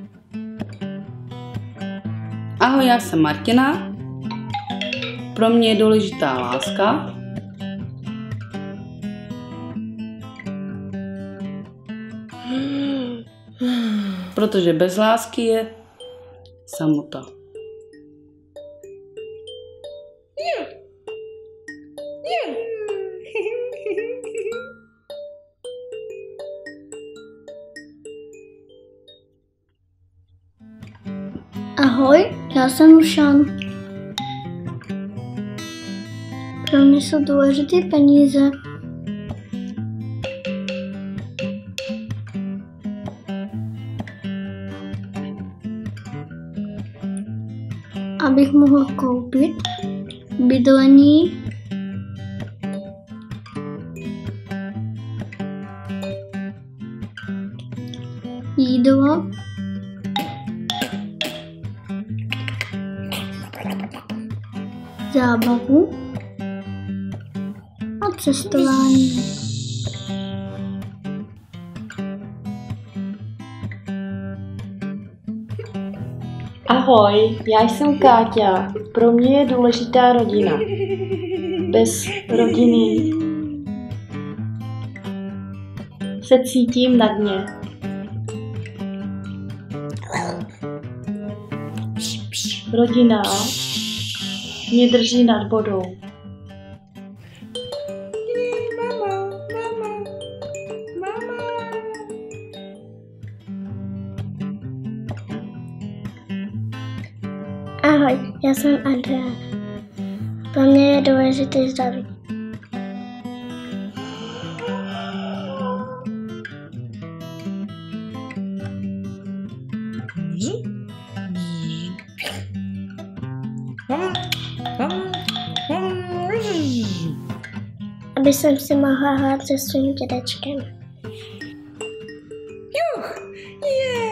Ahoj, já jsem Martina. Pro mě je důležitá láska. Protože bez lásky je samota. Ahoj, já jsem Lušan. Pro mě jsou důležité peníze. Abych mohl koupit bydlení, jídlo, zábavu a cestování. Ahoj, já jsem Káťa. Pro mě je důležitá rodina. Bez rodiny se cítím na dně. Rodina mě drží nad vodou. Ahoj, já jsem Andrea. Pro mě je důležité zdraví. Aby jsem si mohla hrát se svým dědečkem. Yeah!